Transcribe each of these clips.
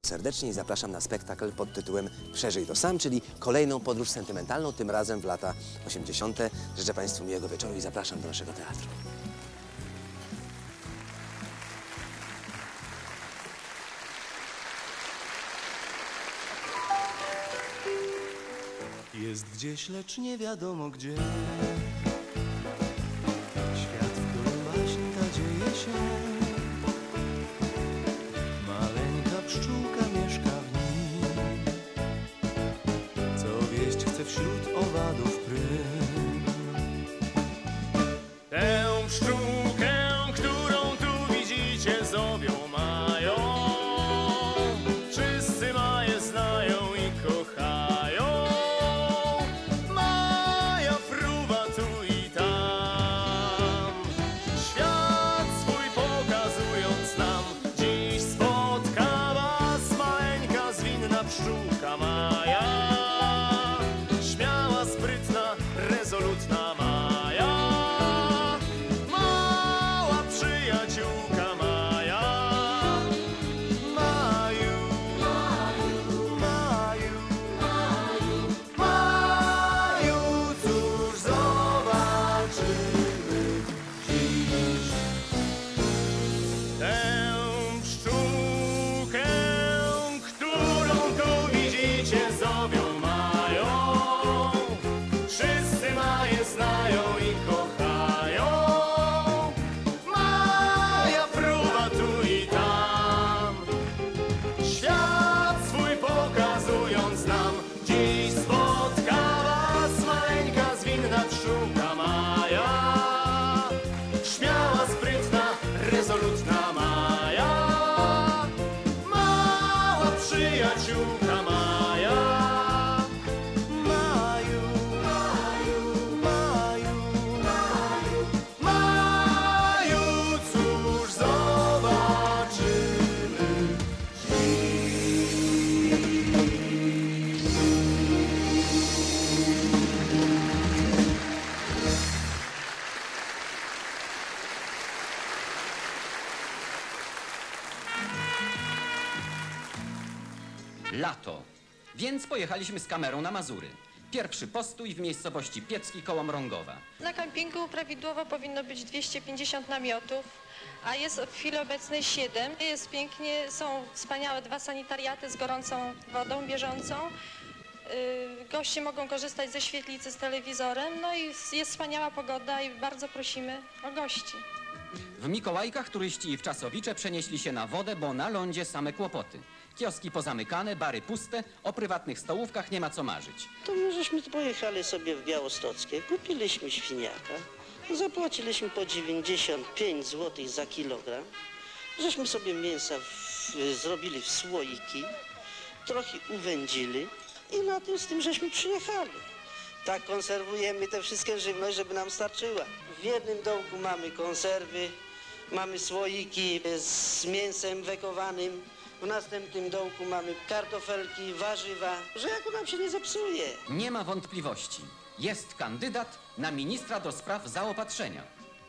Serdecznie i zapraszam na spektakl pod tytułem Przeżyj to sam, czyli kolejną podróż sentymentalną, tym razem w lata 80. Życzę Państwu miłego wieczoru i zapraszam do naszego teatru. Jest gdzieś, lecz nie wiadomo gdzie. Świat, w którym baśń ta dzieje się. Maleńka pszczółka mieszka w nim, co wieść chce wśród owadów prym. Tę pszczółkę, którą tu widzicie, zowią mają. Wszyscy Maję znają i kochają. Maja fruwa tu i tam, świat swój pokazując nam. Dziś spotka was maleńka, zwinna pszczółka Maja. Śmiała, sprytna, rezolutna Maja. Mała przyjaciółka Maja. Maju, Maju, Maju, Maju, cóż zobaczymy dziś? Tę pszczółkę, którą tu widzicie, zowią Mają. Wszyscy Maję znają i kochają. Maja fruwa tu i tam, świat swój pokazując nam. Dziś spotka was maleńka, zwinna pszczółka Maja. Śmiała, sprytna, rezolutna Maja. Mała przyjaciółka Maja. Maju, Maju, Maju, Maju, Maju, cóż zobaczymy dziś? Lato. Więc pojechaliśmy z kamerą na Mazury. Pierwszy postój w miejscowości Piecki koło Mrągowa. Na kampingu prawidłowo powinno być 250 namiotów, a jest w chwili obecnej 7. Jest pięknie, są wspaniałe 2 sanitariaty z gorącą wodą bieżącą. Goście mogą korzystać ze świetlicy z telewizorem, no i jest wspaniała pogoda i bardzo prosimy o gości. W Mikołajkach turyści i wczasowicze przenieśli się na wodę, bo na lądzie same kłopoty. Kioski pozamykane, bary puste, o prywatnych stołówkach nie ma co marzyć. To my żeśmy pojechali sobie w Białostockie, kupiliśmy świniaka, zapłaciliśmy po 95 zł za kilogram, żeśmy sobie mięsa zrobili w słoiki, trochę uwędzili i na tym z tym żeśmy przyjechali. Tak konserwujemy tę wszystkie żywność, żeby nam starczyła. W jednym dołku mamy konserwy, mamy słoiki z mięsem wekowanym, w następnym dołku mamy kartofelki, warzywa, że jako nam się nie zepsuje. Nie ma wątpliwości. Jest kandydat na ministra do spraw zaopatrzenia.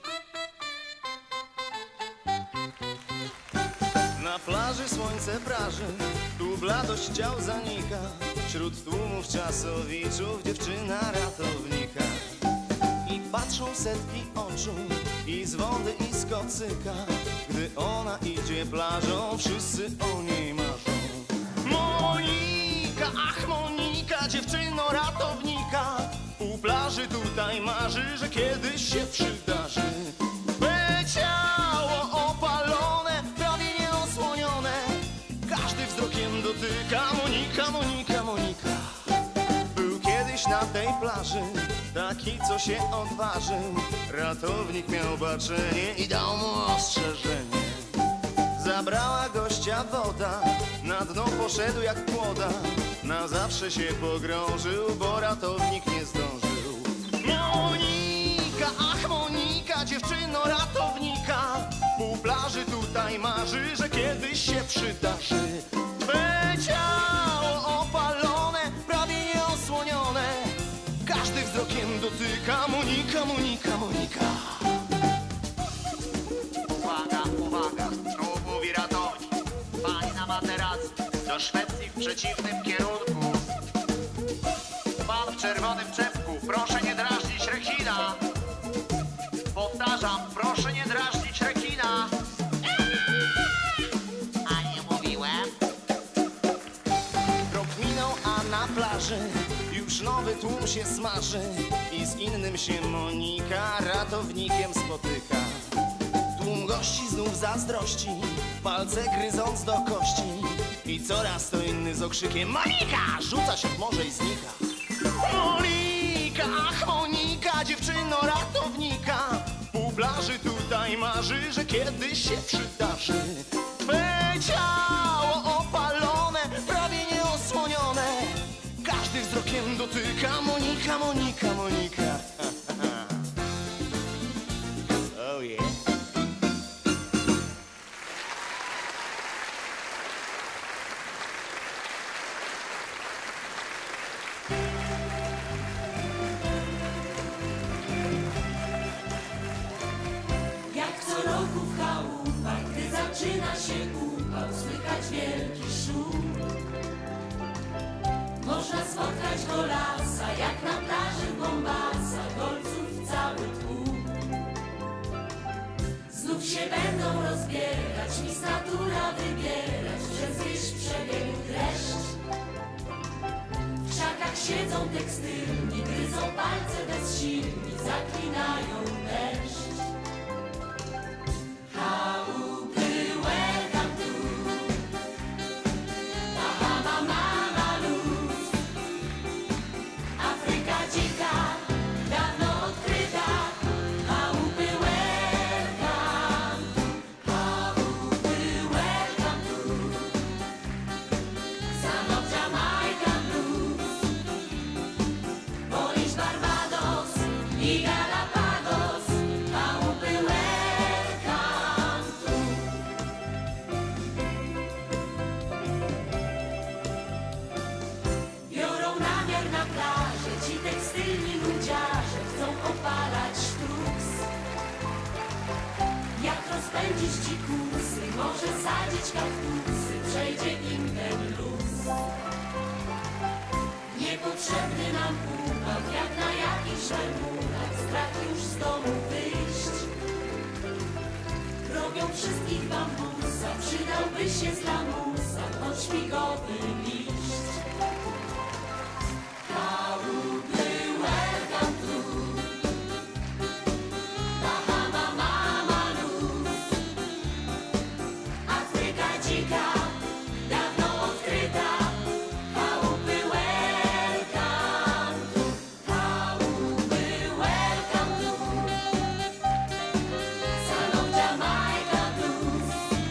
Na plaży słońce praży, tu bladość ciał zanika. Wśród tłumów czasowiczów dziewczyna ratownika. I patrzą setki oczu i z wody i z kocyka. Gdy ona idzie plażą, wszyscy o niej marzą. Monika, ach Monika, dziewczyno ratownika. U plaży tutaj marzy, że kiedyś się przydarzy. By ciało opalone, prawie nieosłonione, każdy wzrokiem dotyka. Monika, Monika, Monika. Był kiedyś na tej plaży taki, co się odważył. Ratownik miał baczenie i dał mu ostrzeżenie. Zabrała gościa woda, na dno poszedł jak kłoda. Na zawsze się pogrążył, bo ratownik nie zdążył. Monika, ach Monika, dziewczyno ratownika. Pół plaży tutaj marzy, że kiedyś się przydarzy. Twe ciało opalone, prawie nieosłonione, każdy wzrokiem dotyka. Monika, Monika, Monika. Uwaga, uwaga, znów mówi ratownik. Pani na materacji, do Szwecji w przeciwnym kierunku. Pan w czerwonym czepku, proszę nie drażnić rekina. Powtarzam, proszę nie drażnić rekina. A nie mówiłem? Rok minął, a na plaży już nowy tłum się smaży i z innym się Monika ratownikiem spotyka. Tłum gości znów zazdrości, palce gryząc do kości i coraz to inny z okrzykiem Monika! Rzuca się w morze i znika. Monika, ach Monika, dziewczyno ratownika, pół plaży tutaj marzy, że kiedyś się przydarzy. Twe ciało opalone, prawie nieosłonione, każdy wzrokiem dotyka Monika, Monika, Monika. Oh yeah. Jak co roku w chałupach, gdy zaczyna się upał, słychać wielki szum. Można spotkać golasa, jak na plaży w Mombasa, golców cały tłum. Znów się będą rozbierać, mis natura wybierać, przez wieś przebiegł dreszcz. W krzakach siedzą tekstylni, gryzą palce bezsilni, zaklinają deszcz. Chałupy, welcome to Bahama, Mama Luz. Afryka dzika, dawno odkryta. Chałupy, welcome to. Chałupy, welcome to Son of Jamaican Blues. Polish, Barbados i Galapagos. Chałupy, welcome to. Biorą namiar na plaży, ci tekstylni ludziarze chcą opalać sztuks. Jak rozpędzić dzikusy, może sadzić kaktusy, przejdzie im ten luz. Niepotrzebny nam uwag, jak na jakichś bermudach, strach już z domu wyjść. Robią wszystkich bambusa, przydałby się z lamusa, choć figowy liść. Chałupy, welcome to Bahama, Mama Luz. Afryka dzika, dawno odkryta. Chałupy, welcome to. Chałupy, welcome to Son of Jamaica Blues.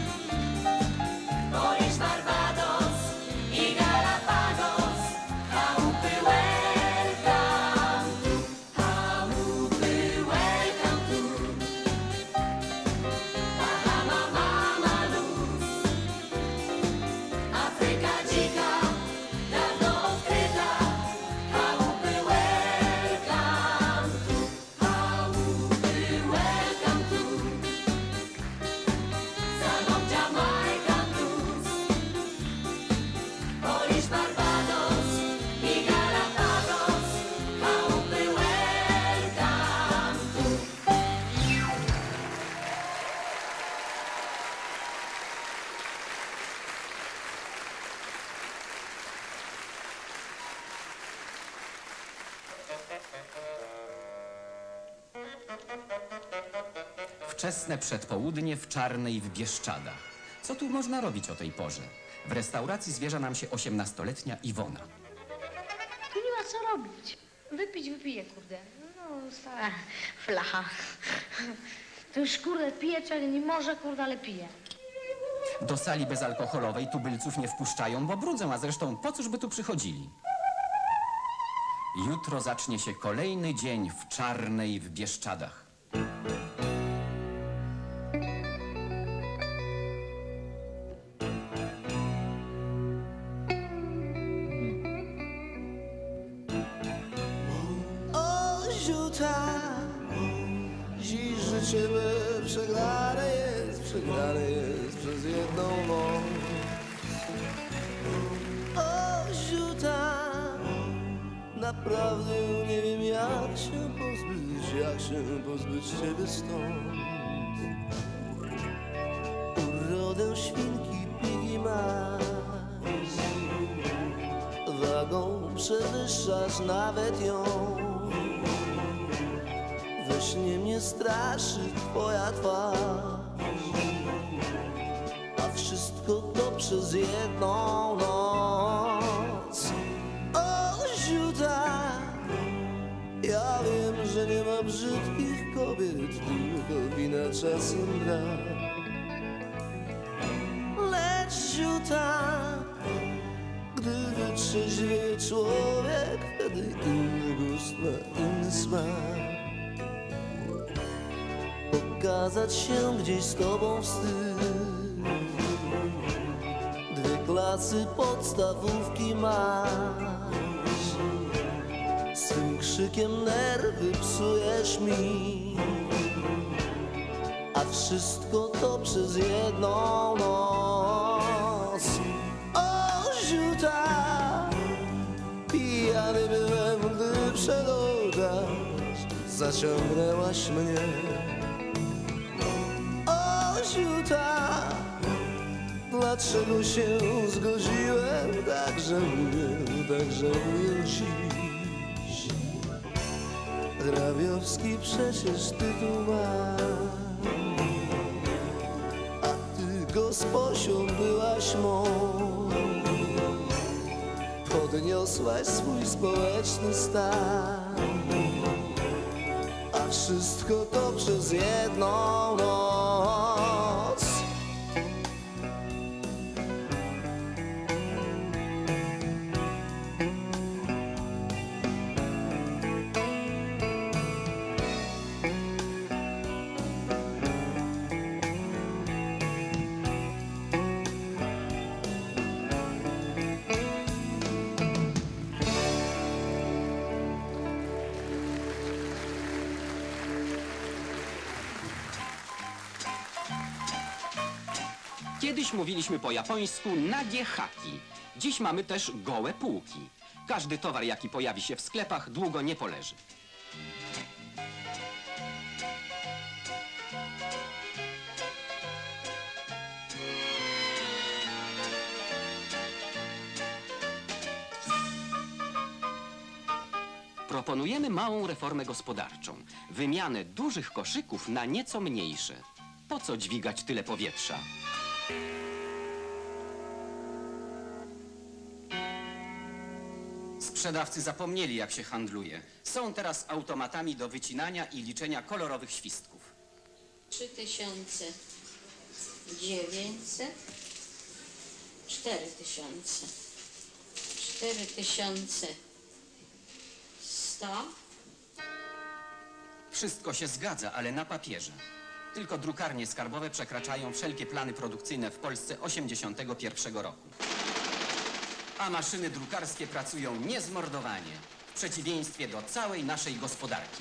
Polish, Barbados i Galapagos. Chałupy, welcome to. Chałupy, welcome to Bahama, Mama Luz. Afryka dzika, dawno odkryta. Chałupy, welcome to. Chałupy, welcome to Son of Jamaica Blues. Polish, Barbados i Galapagos. Chałupy, welcome to. Wczesne przedpołudnie w Czarnej w Bieszczadach. Co tu można robić o tej porze? W restauracji zwierza nam się 18-letnia Iwona. Tu nie ma co robić. Wypić wypiję, kurde. No, stara flacha. To już, kurde, pije, czego nie może, kurde, ale pije. Do sali bezalkoholowej tubylców nie wpuszczają, bo brudzą, a zresztą po cóż by tu przychodzili? Jutro zacznie się kolejny dzień w Czarnej w Bieszczadach. O, ziuta, dziś życie me przegrane jest przez jedną noc. naprawdę nie wiem jak się pozbyć ciebie stąd. Urodę świnki Piggy masz, wagą przewyższasz nawet ją. We śnie mnie straszy twoja twarz, a wszystko to przez jedną noc. O, ziuta, ja wiem, że nie ma brzydkich kobiet, tylko wina czasem brak. Lecz ziuta, gdy wytrzeźwieje człowiek, wtedy inny gust ma inny smak. Pokazać się gdzieś z tobą wstyd, 2 klasy podstawówki masz. Swym krzykiem nerwy psujesz mi, a wszystko to przez jedną noc. O, ziuta, pijany byłem, gdy przed ołtarz zaciągnęłaś mnie. Ziuta, dlaczego się zgodziłem? Tak żałuję dziś. Hrabiowski przecież tytuł ma, a ty gosposią byłaś mą. Podniosłaś swój społeczny stan, a wszystko to przez jedną noc. Kiedyś mówiliśmy po japońsku nagie haki. Dziś mamy też gołe półki. Każdy towar, jaki pojawi się w sklepach, długo nie poleży. Proponujemy małą reformę gospodarczą. Wymianę dużych koszyków na nieco mniejsze. Po co dźwigać tyle powietrza? Sprzedawcy zapomnieli, jak się handluje. Są teraz automatami do wycinania i liczenia kolorowych świstków. 3900, 4000, 4100. Wszystko się zgadza, ale na papierze. Tylko drukarnie skarbowe przekraczają wszelkie plany produkcyjne w Polsce 1981 roku. A maszyny drukarskie pracują niezmordowanie, w przeciwieństwie do całej naszej gospodarki.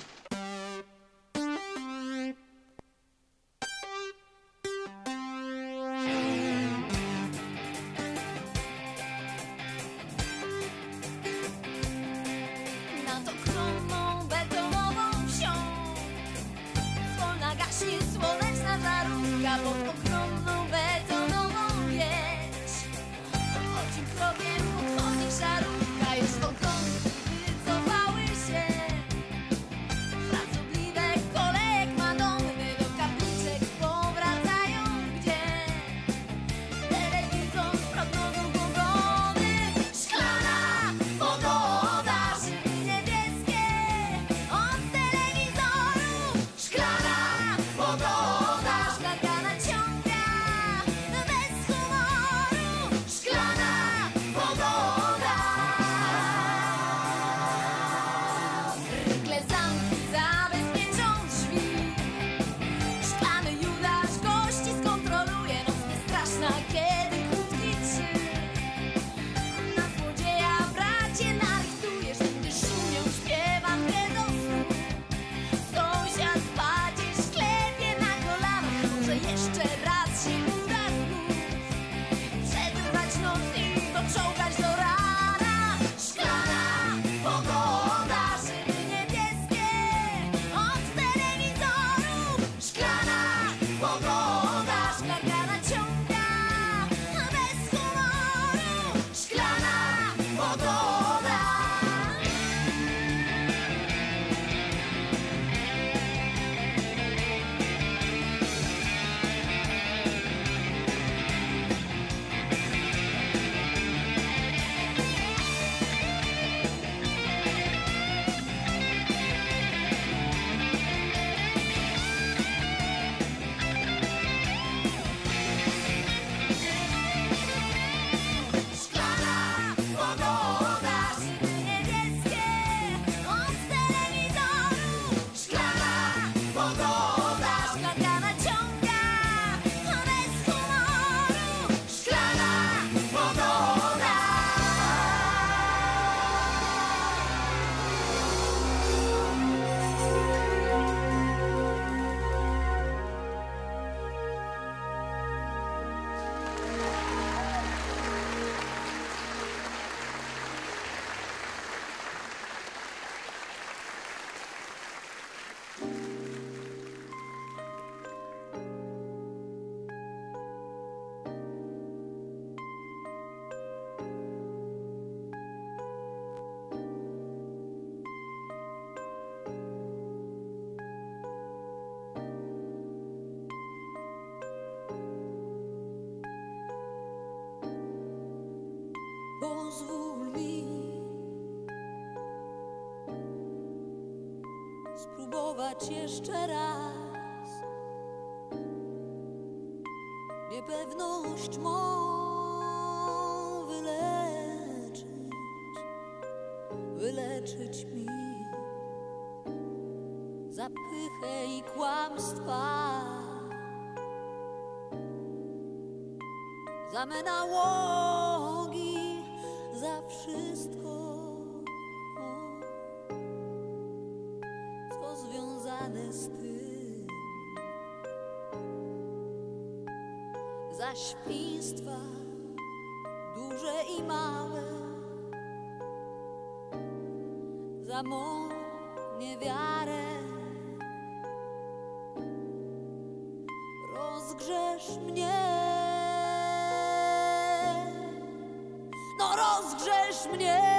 Nad ochronną betonową wsią zwolna gaśnie słoneczna żarówka. Pod ochronną betonową wieś ochocim krokiem podchodzi szarówka. Już okrągły wycofały się, pozwól mi spróbować jeszcze raz. Niepewność mą wyleczyć mi zapychę i kłamstwa, za me nałogi, za wszystko, co związane z tym, za świństwa duże i małe, za mą niewiarę. Rozgrzesz mnie, no rozgrzesz mnie.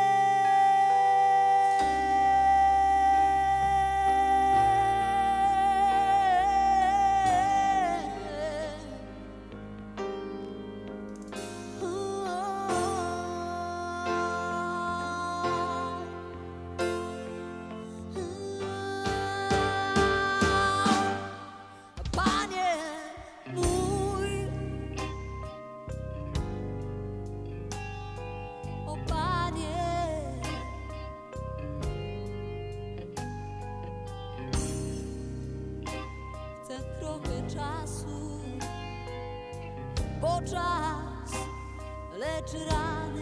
Bo czas leczy rany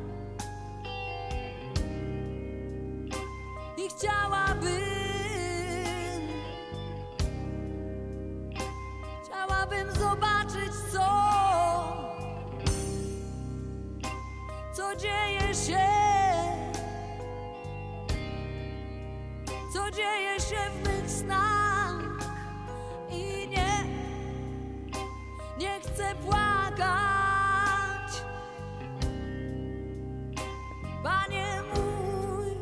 i chciałabym zobaczyć, co dzieje się w mych snach i nie chcę płakać, Panie mój,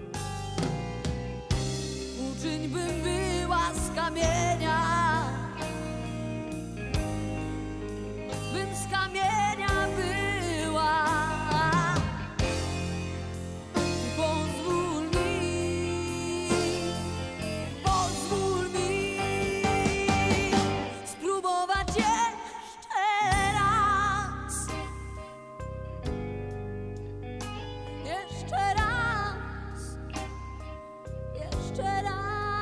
uczyń, bym była z kamienia, bym z kamienia była. Pozwól mi spróbować jeszcze raz, jeszcze raz, jeszcze raz.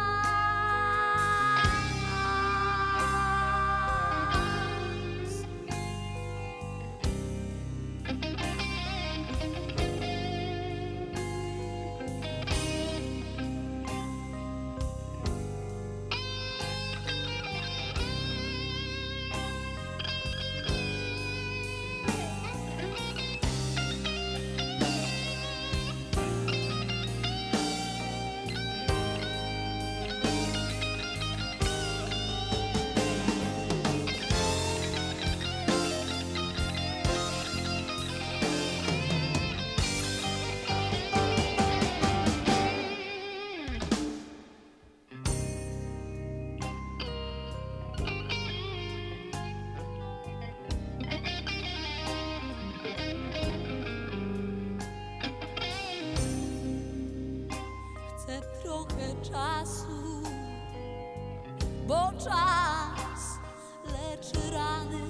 Chcę trochę czasu, bo czas leczy rany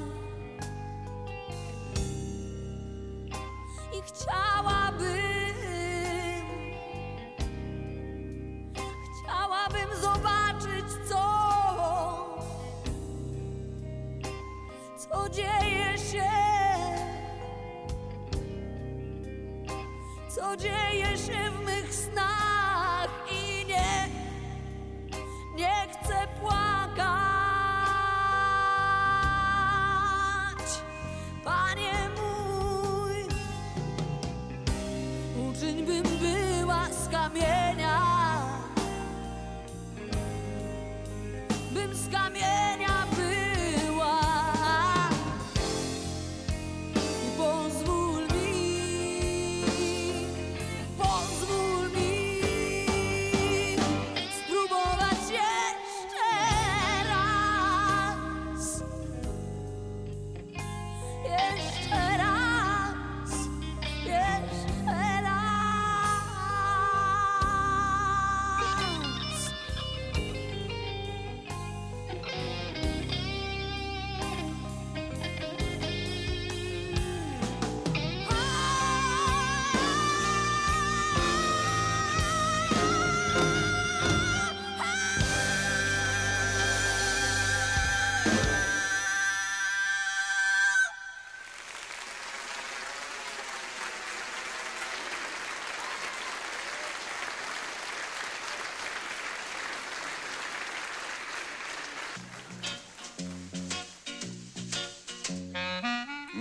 i chciałabym zobaczyć, co dzieje się w mych snach i nie chcę płakać, Panie mój, uczyń, bym była z kamienia, bym z kamienia była. I pozwól mi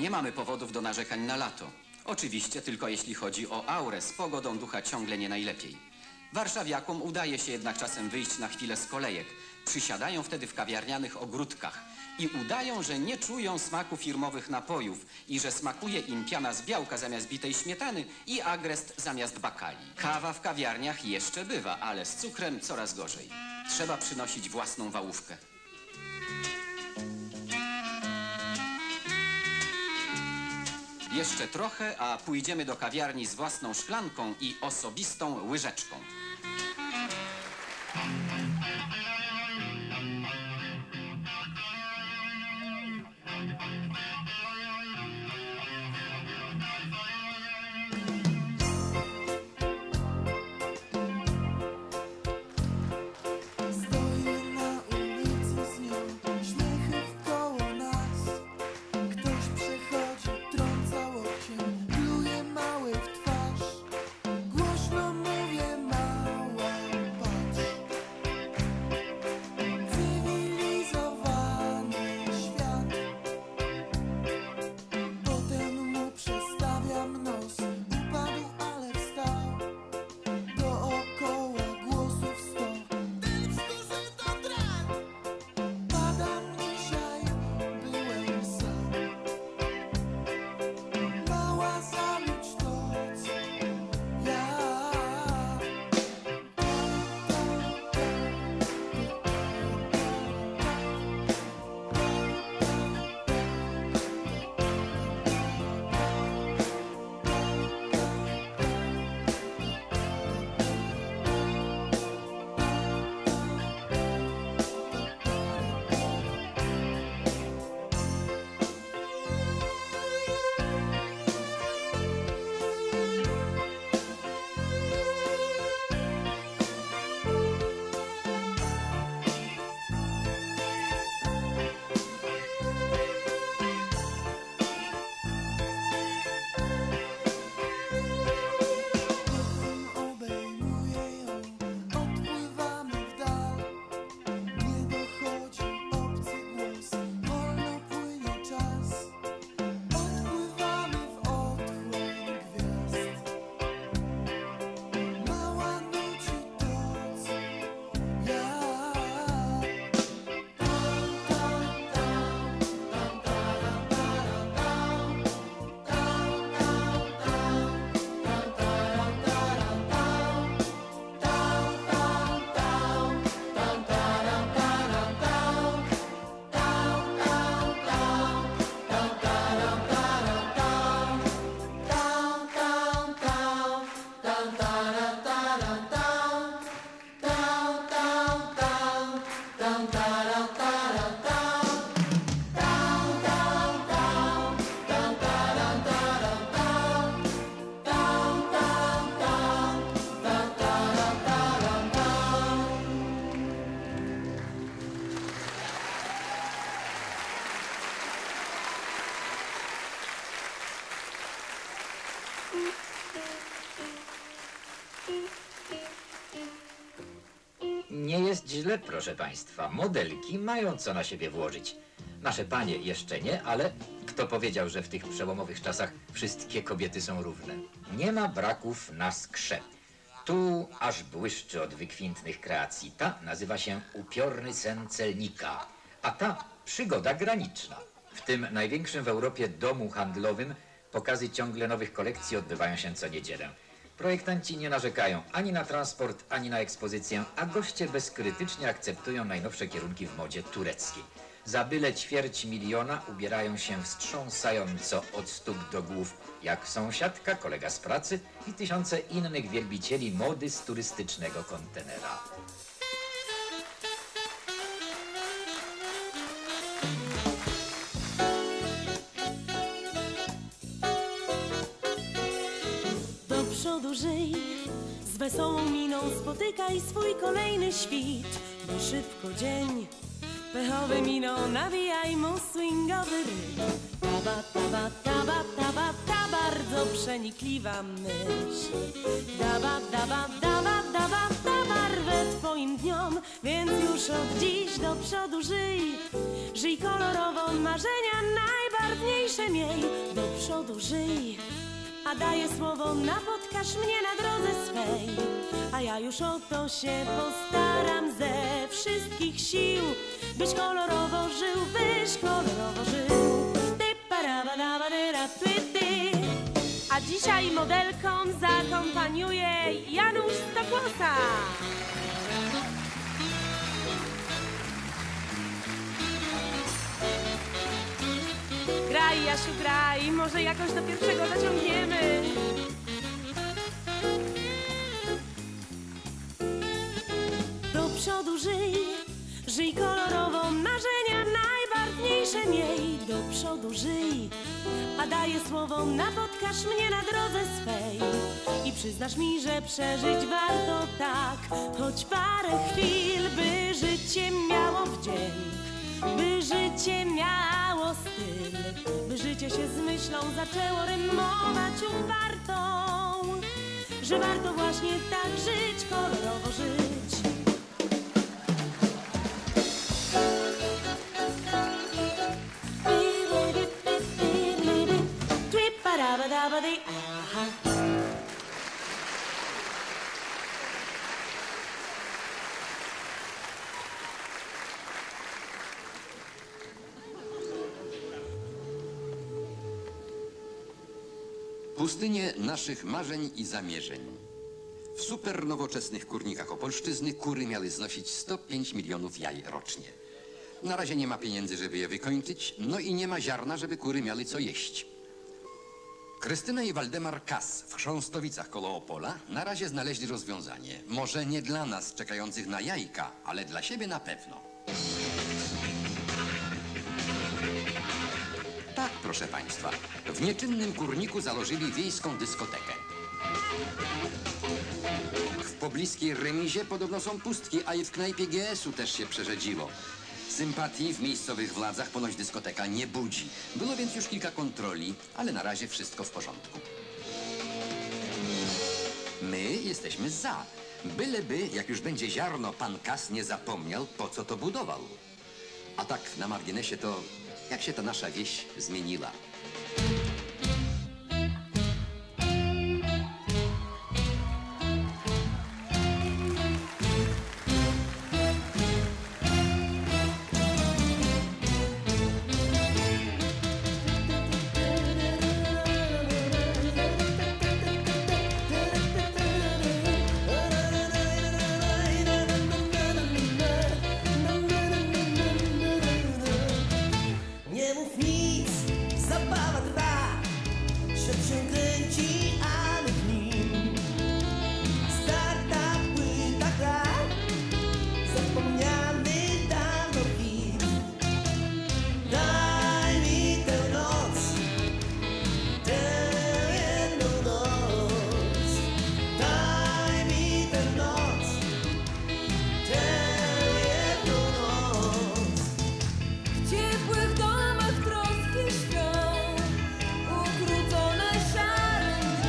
Nie mamy powodów do narzekań na lato. Oczywiście tylko jeśli chodzi o aurę, z pogodą ducha ciągle nie najlepiej. Warszawiakom udaje się jednak czasem wyjść na chwilę z kolejek. Przysiadają wtedy w kawiarnianych ogródkach i udają, że nie czują smaku firmowych napojów i że smakuje im piana z białka zamiast bitej śmietany i agrest zamiast bakali. Kawa w kawiarniach jeszcze bywa, ale z cukrem coraz gorzej. Trzeba przynosić własną wałówkę. Jeszcze trochę, a pójdziemy do kawiarni z własną szklanką i osobistą łyżeczką. Stoję na ulicy z nią, śmiechy wkoło nas. Ktoś przechodzi, trąca łokciem, pluje mały w twarz. Głośno mówię, mała, patrz. Cywilizowany świat. Potem mu przestawiam nos, upadł, ale wstał. Dookoła głosów sto. Ten wzduszy to drak. Padam dzisiaj, byłem sam. Mała, zamilcz to, co ja. Potem obejmuję ją, odpływamy w dal. Nie dochodzi obcy głos, wolno płynie czas. Odpływamy w otchłań gwiazd. Mała nuci to, co ja. Nie jest źle, proszę państwa. Modelki mają co na siebie włożyć. Nasze panie jeszcze nie, ale kto powiedział, że w tych przełomowych czasach wszystkie kobiety są równe? Nie ma braków na skrze. Tu aż błyszczy od wykwintnych kreacji. Ta nazywa się Upiorny sen celnika, a ta Przygoda graniczna. W tym największym w Europie domu handlowym pokazy ciągle nowych kolekcji odbywają się co niedzielę. Projektanci nie narzekają ani na transport, ani na ekspozycję, a goście bezkrytycznie akceptują najnowsze kierunki w modzie tureckiej. Za byle $250 000 ubierają się wstrząsająco od stóp do głów, jak sąsiadka, kolega z pracy i tysiące innych wielbicieli mody z turystycznego kontenera. Do przodu żyj, z wesołą miną spotykaj swój kolejny świt. By szybko dzień, pechowy miną nawijaj mu swingowy rytm. Taba, taba, taba, taba, ta bardzo przenikliwa myśl. Daba, daba, daba, daba, ta barwę twoim dniom. Więc już od dziś do przodu żyj. Żyj kolorowo, marzenia najbardziej najbarwniejsze miej. Do przodu żyj, a daję słowo, napotkasz mnie na drodze swej. A ja już o to się postaram ze wszystkich sił, byś kolorowo żył, byś kolorowo żył. Ty parabadabadyra, ty. A dzisiaj modelkom zakompaniuje Janusz Stokłosa. Graj, Jasiu, graj, może jakoś do pierwszego dociągniemy. Do przodu żyj, żyj kolorowo, marzenia najbarwniejsze miej. Do przodu żyj, a daję słowo, napotkasz mnie na drodze swej. I przyznasz mi, że przeżyć warto tak, choć parę chwil, by życie miało wdzięk, by życie miało styl, by życie się z myślą zaczęło rymować upartą, że warto właśnie tak żyć, kolorowo żyć. Aha. Pustynie naszych marzeń i zamierzeń. W super nowoczesnych kurnikach Opolszczyzny kury miały znosić 105 milionów jaj rocznie. Na razie nie ma pieniędzy, żeby je wykończyć, no i nie ma ziarna, żeby kury miały co jeść. Krystyna i Waldemar Kas w Chrząstowicach koło Opola na razie znaleźli rozwiązanie. Może nie dla nas czekających na jajka, ale dla siebie na pewno. Tak, proszę państwa, w nieczynnym kurniku założyli wiejską dyskotekę. W pobliskiej remizie podobno są pustki, a i w knajpie GS-u też się przerzedziło. Sympatii w miejscowych władzach ponoć dyskoteka nie budzi. Było więc już kilka kontroli, ale na razie wszystko w porządku. My jesteśmy za. Byleby, jak już będzie ziarno, pan Kas nie zapomniał, po co to budował. A tak na marginesie to, jak się ta nasza wieś zmieniła. Nie mów nic, zabawa trwa, świat się kręci, a my w nim. Starta płyta gra, zapomniany dawno hit. Daj mi tę noc, tę jedną noc. Daj mi tę noc, tę jedną noc. W ciepłych domach troski śpią, ukrócone szarym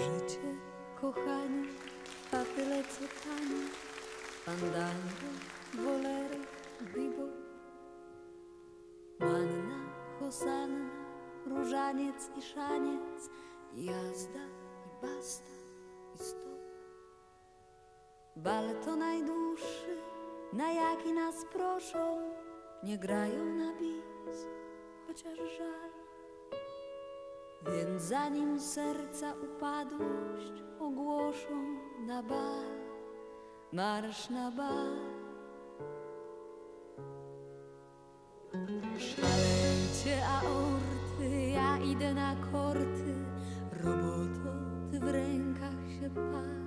Życie, kochanie, a tyle co tanie. Fandango, bolero, bebop. Manna, hosanna, różaniec i szaniec, jazda i basta i stop. Bal to najdłuższy, na jaki nas proszą, nie grają na bis, chociaż żal. Więc zanim serca upadłość ogłoszą na bal, marsz na bal. Szalejcie aorty, ja idę na korty, roboto, ty w rękach się pal.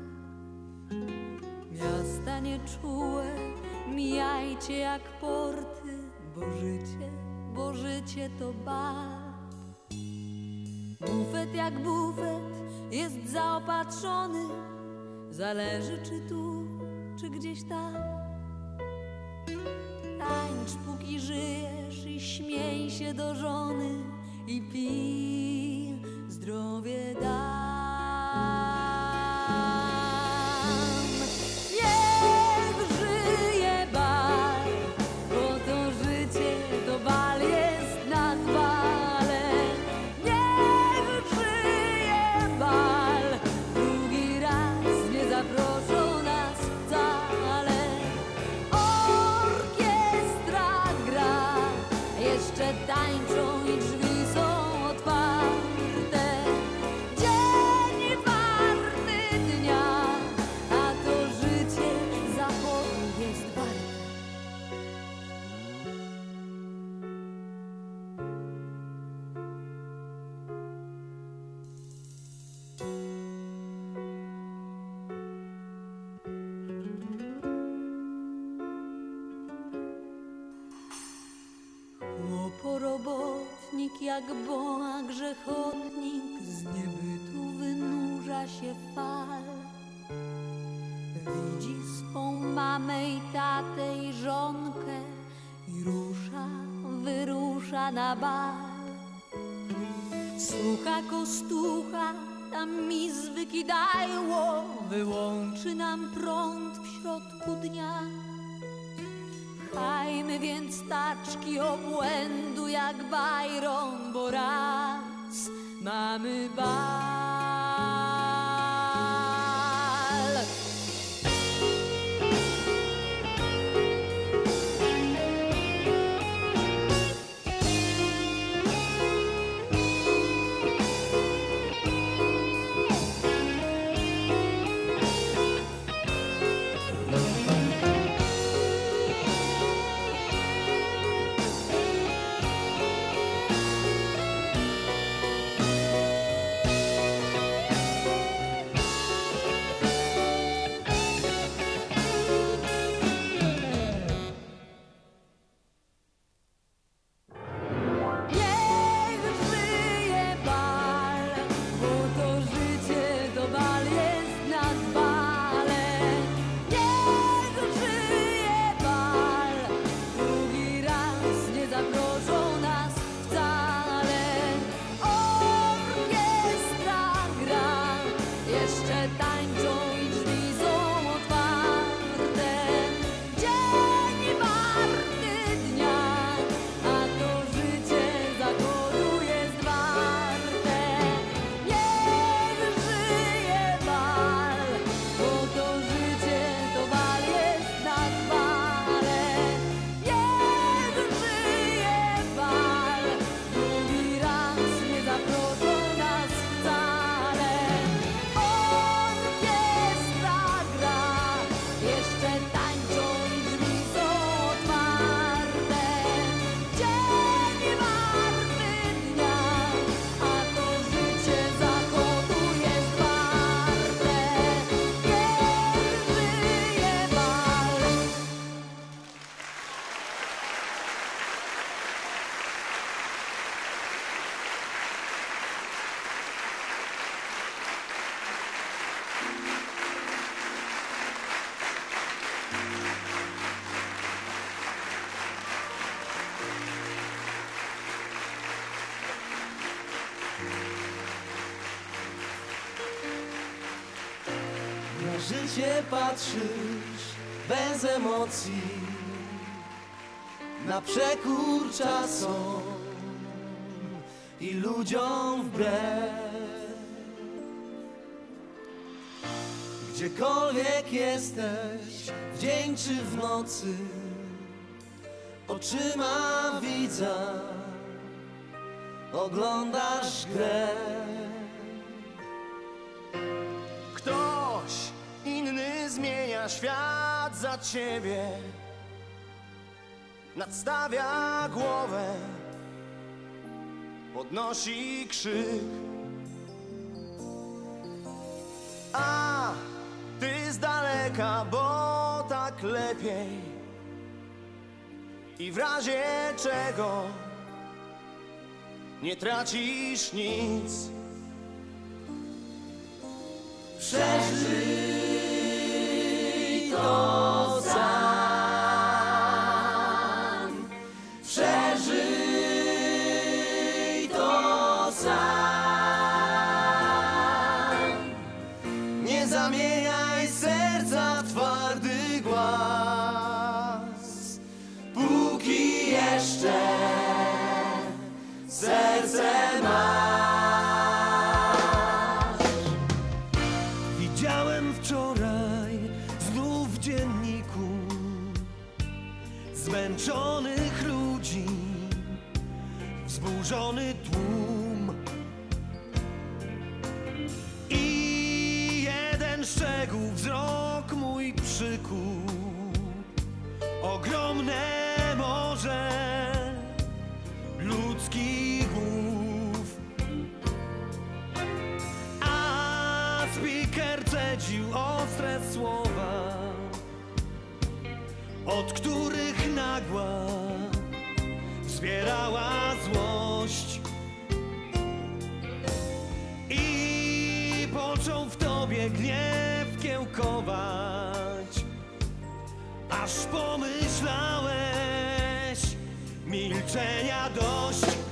Miasta nieczułe, mijajcie jak porty, bo życie to bal. Bufet jak bufet jest zaopatrzony, zależy czy tu, czy gdzieś tam. Tańcz póki żyjesz i śmiej się do żony i pij, zdrowie dam. Niech żyje bal, bo to życie to bal jest nad balem. Niech żyje bal, drugi raz nie zaproszą nas wcale. Orkiestra gra, jeszcze tańczą i drzwi są otwarte. Dzień warty dnia, a to życie zachodu jest warte. Chłoporobotnik jak boa grzechotnik, z niebytu wynurza się fal. Widzi swą mamę i tatę i żonkę i wyrusza na bal. Słucha kostucha, tam mi zwykidajło, wyłączy nam prąd w środku dnia. Pchajmy więc taczki obłędu jak Byron, bo raz mamy bal. życie patrzysz bez emocji, na przekór czasom i ludziom wbrew. Gdziekolwiek jesteś, w dzień czy w nocy, oczyma widza oglądasz grę. Ktoś inny zmienia świat za ciebie, nadstawia głowę, podnosi krzyk, a ty z daleka, bo tak lepiej. I w razie czego nie tracisz nic. Przeżyj to sam. Przeżyj to sam. Nie zamieniaj serca w twardy głaz, póki jeszcze serce masz. Widziałem wczoraj znów w dzienniku zmęczonych ludzi, wzburzony tłum i jeden szczegół wzrok mój przykuł. Ogromne morze ludzkich głów, a speaker cedził ostre słowa, od których nagła wzbierała złość. I począł w tobie gniew kiełkować, aż pomyślałeś, milczenia dość.